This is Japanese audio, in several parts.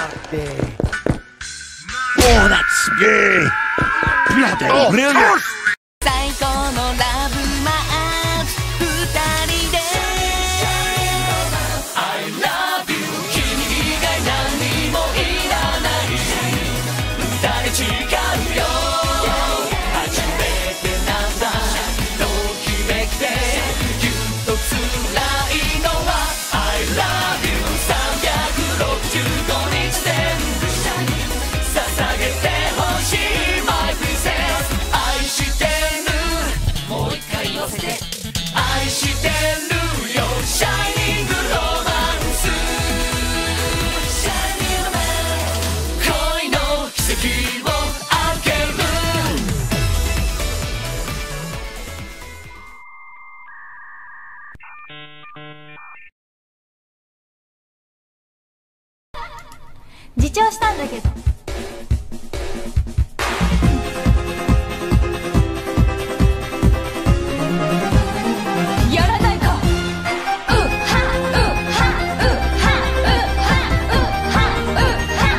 parte. Oh, that's gay! Bloody brilliant! 最高のラブマン二人で I love you 君以外何もいらない二人違うよ初めてなんだときめきでぎゅっと辛いのは I love you 365日全部捧げてほしい My princess 愛してるもう一回言わせて愛してるよシャイニングロマンスシャイニングロマンス恋の奇跡を開ける自重したんだけどやらないかうはうはうはうはうはうは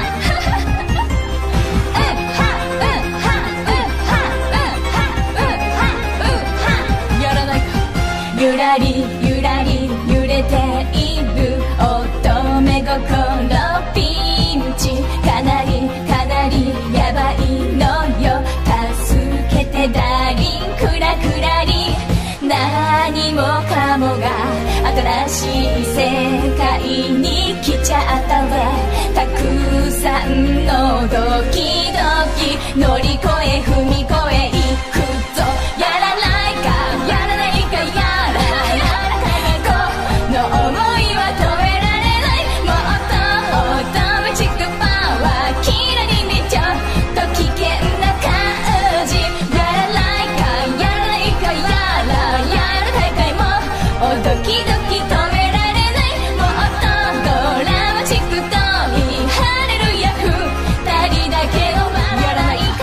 やらないかゆらりゆらり揺れている乙女心ピンチかなりかなりやばいのよ助けてダーリンクラクラリ何もかもが新しい世界に来ちゃったわたくさんのドキドキ乗り越え踏み越えいくぞやらないかやらないかやらないこの想いは止められないもっとオートマチックパワーキラリンリちょっと危険な感じやらないかやらないかやらないかいもうドキドキ止められないもっとドラマチックといいハレルヤ二人だけのやらないか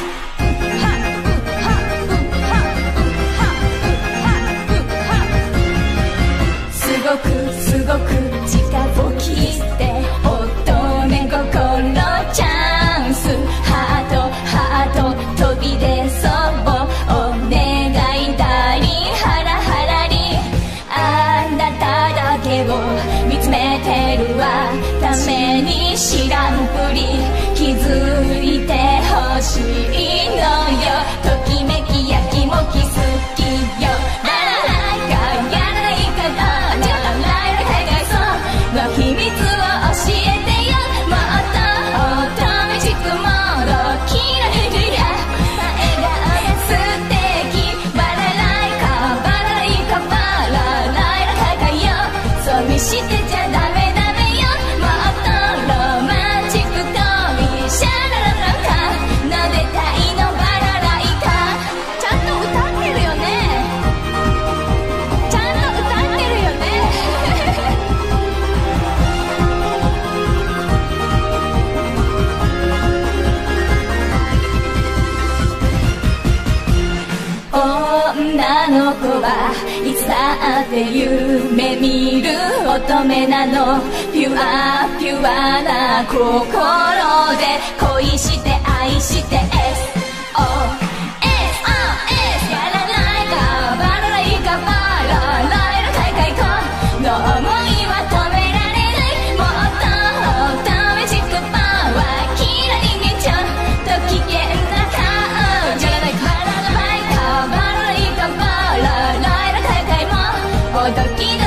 すごくすごく力を切って乙女心チャンスハート飛び出そうお願いダーリンハラハラリあなただけを見つめてるわために知らんぷり気づいてほしいのよときめきやきもき好きよララライカやらないかララライラ海外そうの秘密を教えてよもっとオートマチックモードキラリリラ笑顔が素敵バラライカバラライカバラライラ海外よそう見してちゃダメダメよもっとロマンチックといいシャラララカ撫でたいのバラライカちゃんと歌ってるよねちゃんと歌ってるよね女の子はいつだって夢見る乙女なのピュアピュアな心で恋して愛して SOS やらないかバラライカバラライラカイカイコの想いは止められないもっとオートマチックパワーキラリンリンちょっと危険な感じやらないかバラライカバラライカバラライラカイカイもドキド